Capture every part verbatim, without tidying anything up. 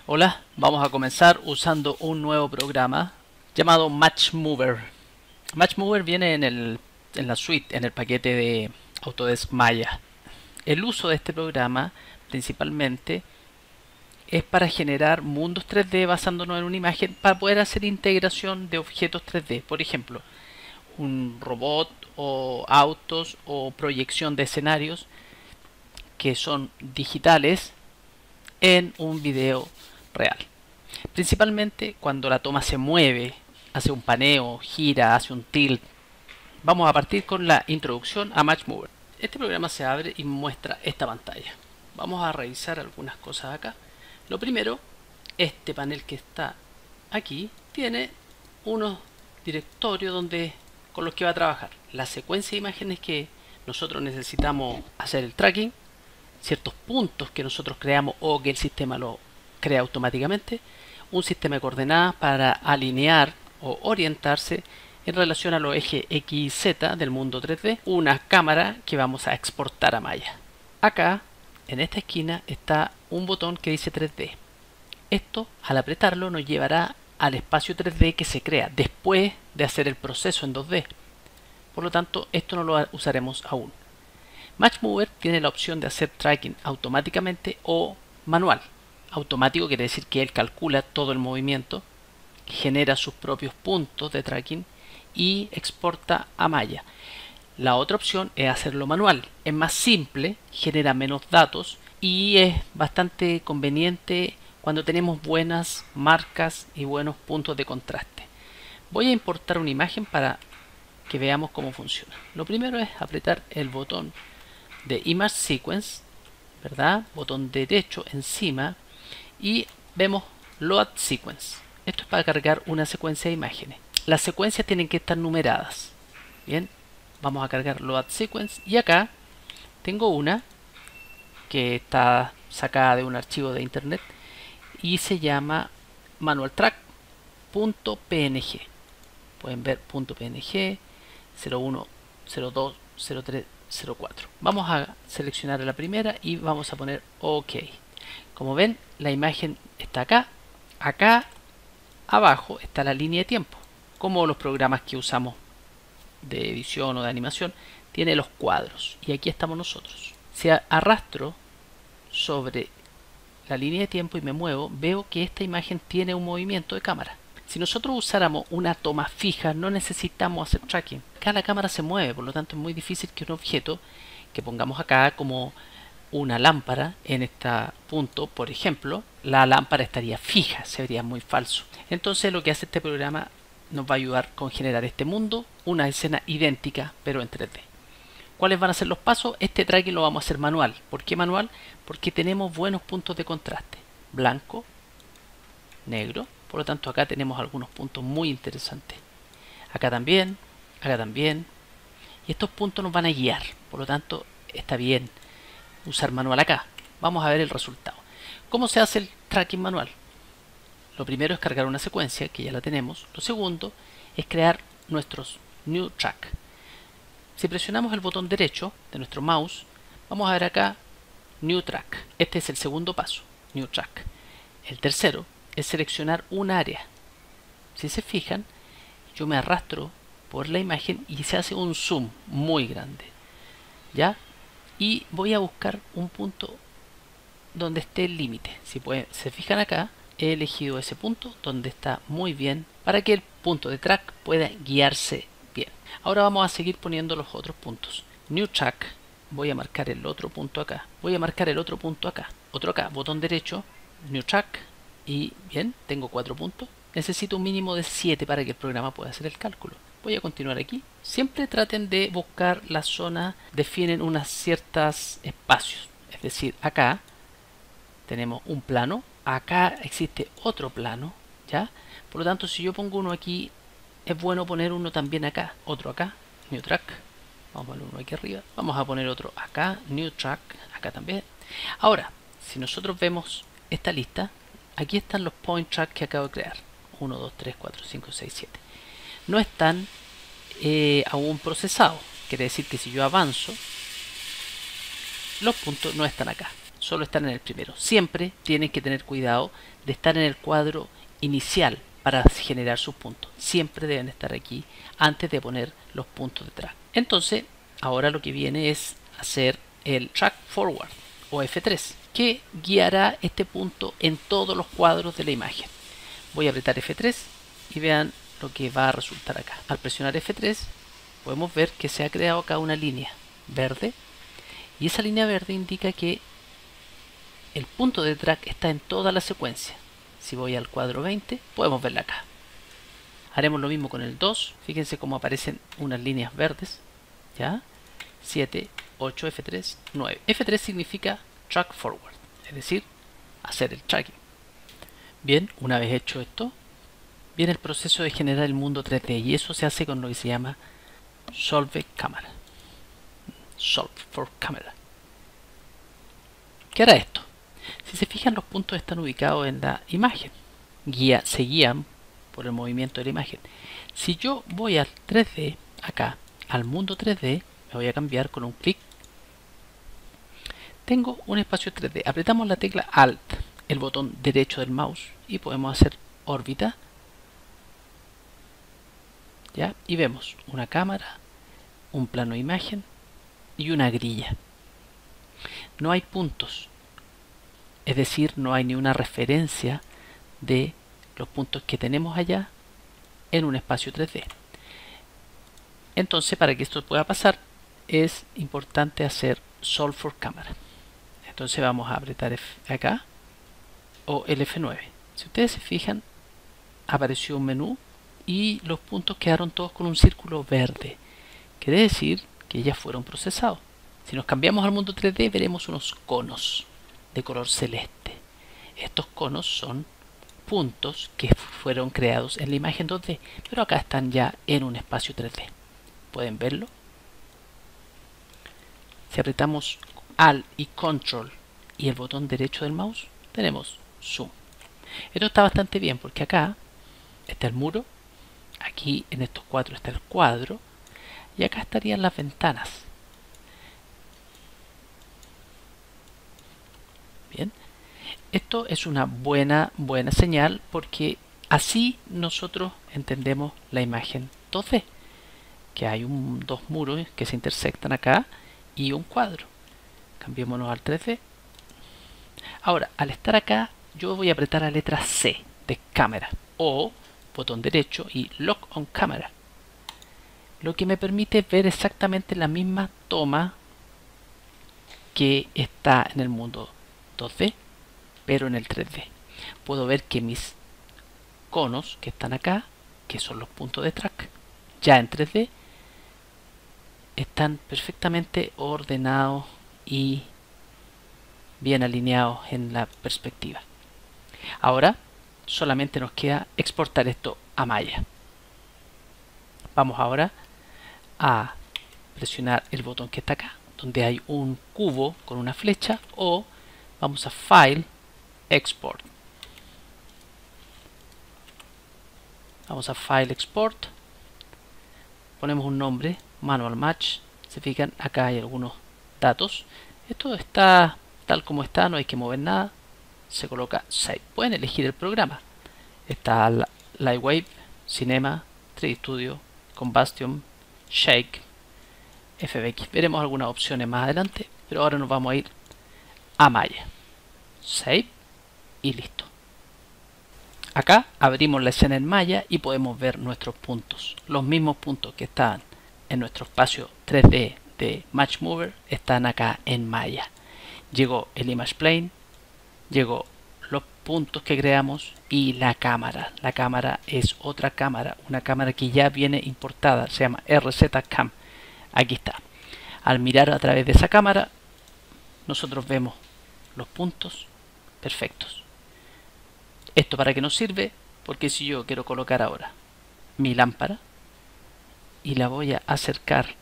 Hola, vamos a comenzar usando un nuevo programa llamado Match Mover. Match Mover viene en, el, en la suite, en el paquete de Autodesk Maya. El uso de este programa principalmente es para generar mundos tres D basándonos en una imagen para poder hacer integración de objetos tres D. Por ejemplo, un robot o autos o proyección de escenarios que son digitales en un video real. Principalmente cuando la toma se mueve, hace un paneo, gira, hace un tilt. Vamos a partir con la introducción a Match Mover. Este programa se abre y muestra esta pantalla. Vamos a revisar algunas cosas acá. Lo primero, este panel que está aquí tiene unos directorios donde, con los que va a trabajar. La secuencia de imágenes que nosotros necesitamos hacer el tracking, ciertos puntos que nosotros creamos o que el sistema lo crea automáticamente, un sistema de coordenadas para alinear o orientarse en relación a los ejes X y Z del mundo tres D, una cámara que vamos a exportar a Maya. Acá, en esta esquina, está un botón que dice tres D. Esto, al apretarlo, nos llevará al espacio tres D que se crea después de hacer el proceso en dos D. Por lo tanto, esto no lo usaremos aún. Match Mover tiene la opción de hacer tracking automáticamente o manual. Automático quiere decir que él calcula todo el movimiento, genera sus propios puntos de tracking y exporta a Maya. La otra opción es hacerlo manual. Es más simple, genera menos datos y es bastante conveniente cuando tenemos buenas marcas y buenos puntos de contraste. Voy a importar una imagen para que veamos cómo funciona. Lo primero es apretar el botón de Image Sequence, ¿verdad? Botón derecho encima y vemos Load Sequence. Esto es para cargar una secuencia de imágenes. Las secuencias tienen que estar numeradas. Bien, vamos a cargar Load Sequence y acá tengo una que está sacada de un archivo de internet y se llama manualtrack.png. Pueden ver .png cero uno, cero dos, cero tres, cero cuatro. Vamos a seleccionar la primera y vamos a poner OK. Como ven, la imagen está acá. Acá abajo está la línea de tiempo. Como los programas que usamos de edición o de animación, tiene los cuadros. Y aquí estamos nosotros. Si arrastro sobre la línea de tiempo y me muevo, veo que esta imagen tiene un movimiento de cámara. Si nosotros usáramos una toma fija, no necesitamos hacer tracking. Acá la cámara se mueve, por lo tanto es muy difícil que un objeto que pongamos acá como una lámpara en este punto, por ejemplo, la lámpara estaría fija, se vería muy falso. Entonces lo que hace este programa nos va a ayudar con generar este mundo, una escena idéntica pero en tres D. ¿Cuáles van a ser los pasos? Este tracking lo vamos a hacer manual. ¿Por qué manual? Porque tenemos buenos puntos de contraste. Blanco, negro. Por lo tanto acá tenemos algunos puntos muy interesantes. Acá también, acá también. Y estos puntos nos van a guiar. Por lo tanto está bien usar manual acá. Vamos a ver el resultado. ¿Cómo se hace el tracking manual? Lo primero es cargar una secuencia, que ya la tenemos. Lo segundo es crear nuestros New Track. Si presionamos el botón derecho de nuestro mouse, vamos a ver acá New Track. Este es el segundo paso, New Track. El tercero es seleccionar un área. Si se fijan, yo me arrastro por la imagen y se hace un zoom muy grande. ¿Ya? Y voy a buscar un punto donde esté el límite. Si pueden, se fijan acá, he elegido ese punto donde está muy bien para que el punto de track pueda guiarse bien. Ahora vamos a seguir poniendo los otros puntos. New Track, voy a marcar el otro punto acá. Voy a marcar el otro punto acá. Otro acá, botón derecho, New Track. Y bien, tengo cuatro puntos. Necesito un mínimo de siete para que el programa pueda hacer el cálculo. Voy a continuar aquí. Siempre traten de buscar la zona, definen unas ciertas espacios. Es decir, acá tenemos un plano, acá existe otro plano, ¿ya? Por lo tanto, si yo pongo uno aquí, es bueno poner uno también acá, otro acá, New Track. Vamos a poner uno aquí arriba. Vamos a poner otro acá, New Track, acá también. Ahora, si nosotros vemos esta lista, aquí están los point tracks que acabo de crear. uno, dos, tres, cuatro, cinco, seis, siete. No están eh, aún procesados. Quiere decir que si yo avanzo, los puntos no están acá. solo están en el primero. Siempre tienen que tener cuidado de estar en el cuadro inicial para generar sus puntos. Siempre deben estar aquí antes de poner los puntos de track. Entonces, ahora lo que viene es hacer el track forward o F tres, que guiará este punto en todos los cuadros de la imagen. Voy a apretar F tres y vean lo que va a resultar acá. Al presionar F tres podemos ver que se ha creado acá una línea verde, y esa línea verde indica que el punto de track está en toda la secuencia. Si voy al cuadro veinte, podemos verla acá. Haremos lo mismo con el dos. Fíjense cómo aparecen unas líneas verdes. ¿Ya? siete, ocho, F tres, nueve. F tres significa track forward, es decir, hacer el tracking. Bien, una vez hecho esto, viene el proceso de generar el mundo tres D, y eso se hace con lo que se llama Solve Camera. Solve for Camera. ¿Qué hará esto? Si se fijan, los puntos están ubicados en la imagen. Guía, se guían por el movimiento de la imagen. Si yo voy al tres D, acá, al mundo tres D, me voy a cambiar con un clic. Tengo un espacio tres D. Apretamos la tecla Alt, el botón derecho del mouse, y podemos hacer órbita. ¿Ya? Y vemos una cámara, un plano de imagen y una grilla. No hay puntos, es decir, no hay ni una referencia de los puntos que tenemos allá en un espacio tres D. Entonces, para que esto pueda pasar, es importante hacer Solve for Camera. Entonces vamos a apretar F acá o el F nueve. Si ustedes se fijan, apareció un menú y los puntos quedaron todos con un círculo verde. Quiere decir que ya fueron procesados. Si nos cambiamos al mundo tres D, veremos unos conos de color celeste. Estos conos son puntos que fueron creados en la imagen dos D, pero acá están ya en un espacio tres D. ¿Pueden verlo? Si apretamos Alt y Control y el botón derecho del mouse, tenemos Zoom. Esto está bastante bien porque acá está el muro, aquí en estos cuatro está el cuadro, y acá estarían las ventanas. Bien, esto es una buena, buena señal porque así nosotros entendemos la imagen dos D, que hay un, dos muros que se intersectan acá y un cuadro. Cambiémonos al tres D. Ahora, al estar acá, yo voy a apretar la letra C de cámara o botón derecho y Lock on Camera, lo que me permite ver exactamente la misma toma que está en el mundo dos D, pero en el tres D. Puedo ver que mis conos que están acá, que son los puntos de track, ya en tres D, están perfectamente ordenados y bien alineados en la perspectiva. Ahora solamente nos queda exportar esto a Maya. Vamos ahora a presionar el botón que está acá, donde hay un cubo con una flecha, o vamos a File, Export. Vamos a File, Export. Ponemos un nombre, Manual Match. Se fijan, acá hay algunos datos. Esto está tal como está, no hay que mover nada. Se coloca Save. Pueden elegir el programa. Está Lightwave, Cinema, tres D Studio, Combustion, Shake, F B X. Veremos algunas opciones más adelante, pero ahora nos vamos a ir a Maya. Save y listo. Acá abrimos la escena en Maya y podemos ver nuestros puntos. Los mismos puntos que están en nuestro espacio tres D de Match Mover están acá en Maya. Llegó el Image Plane, llegó los puntos que creamos y la cámara. La cámara es otra cámara, una cámara que ya viene importada, se llama R Z Cam. Aquí está. Al mirar a través de esa cámara, nosotros vemos los puntos perfectos. ¿Esto para qué nos sirve? Porque si yo quiero colocar ahora mi lámpara y la voy a acercar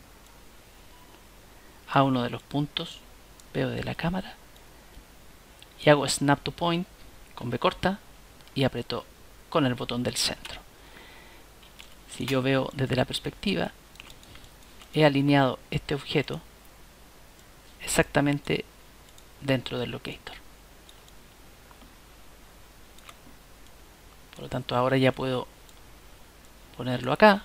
a uno de los puntos, veo de la cámara y hago Snap to Point con B corta y aprieto con el botón del centro. Si yo veo desde la perspectiva, he alineado este objeto exactamente dentro del locator. Por lo tanto, ahora ya puedo ponerlo acá.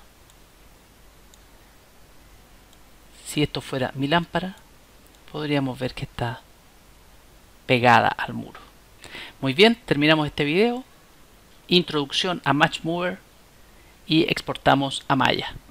Si esto fuera mi lámpara, podríamos ver que está pegada al muro. Muy bien, terminamos este video. Introducción a Match Mover y exportamos a Maya.